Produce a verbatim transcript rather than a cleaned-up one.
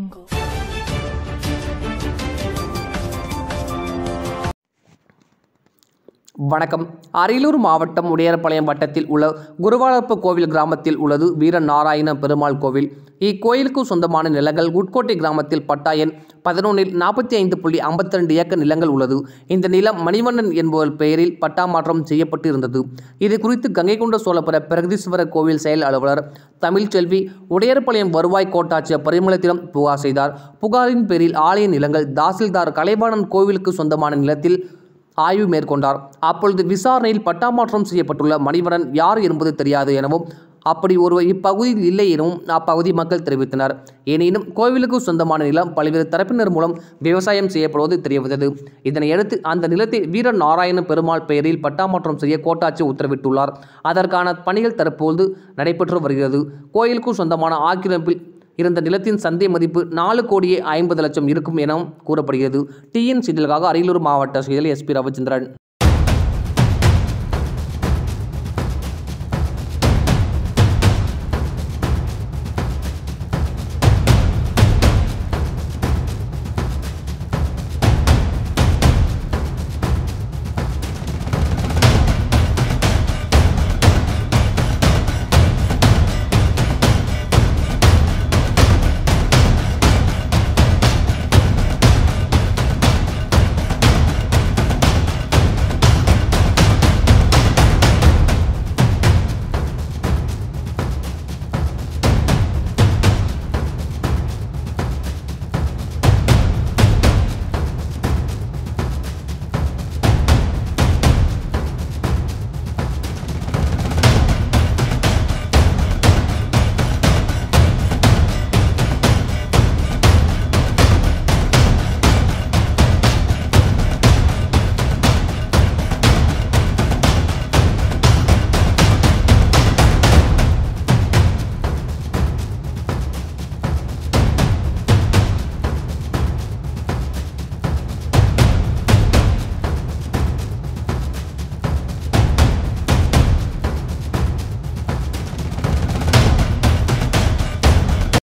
வணக்கம். அரியலூர் மாவட்டம் உடையார்பாளையம் வட்டத்தில் உள்ள குருவாளப்ப கோவில் கிராமத்தில் உள்ளது வீரநாராயண பெருமாள் கோவில். இக்கோயிலுக்கு சொந்தமான நிலங்கள் உட்கோட்டை கிராமத்தில் பட்டா எண் பதினொன்றில் நாற்பத்தி ஐந்து புள்ளி ஐம்பத்தி ரெண்டு ஏக்கர் நிலங்கள் உள்ளது. இந்த நிலம் மணிவண்ணன் என்பவர் பெயரில் பட்டா மாற்றம் செய்யப்பட்டு இருந்தது. இது குறித்து கங்கை கொண்ட சோழபுர பிரகதீஸ்வரர் கோவில் செயல் அலுவலர் தமிழ்ச்செல்வி உடையார்பாளையம் வருவாய் கோட்டாட்சியர் பரிமளத்திடம் புகார் செய்தார். புகாரின் பேரில் ஆலய நிலங்கள் தாசில்தார் கலைவாணன் கோவிலுக்கு சொந்தமான நிலத்தில் ஆய்வு மேற்கொண்டார். அப்பொழுது விசாரணையில் பட்டா மாற்றம் செய்யப்பட்டுள்ள மணிவண்ணன் யார் என்பது தெரியாது எனவும், அப்படி ஒருவர் இப்பகுதியில் இல்லை எனவும் அப்பகுதி மக்கள் தெரிவித்தனர். எனினும் கோவிலுக்கு சொந்தமான நிலம் பல்வேறு தரப்பினர் மூலம் விவசாயம் செய்யப்படுவது தெரியவந்தது. இதனையடுத்து அந்த நிலத்தை வீரநாராயண பெருமாள் பெயரில் பட்டா மாற்றம் செய்ய கோட்டாட்சியர் உத்தரவிட்டுள்ளார். அதற்கான பணிகள் தற்போது நடைபெற்று வருகிறது. கோயிலுக்கு சொந்தமான ஆக்கிரமிப்பில் இருந்த நிலத்தின் சந்தை மதிப்பு நாலு கோடியே ஐம்பது லட்சம் இருக்கும் எனவும் கூறப்படுகிறது. டிஎன் செய்திகளுக்காக அரியலூர் மாவட்ட செய்தியாளர் எஸ் பி ரவிச்சந்திரன்.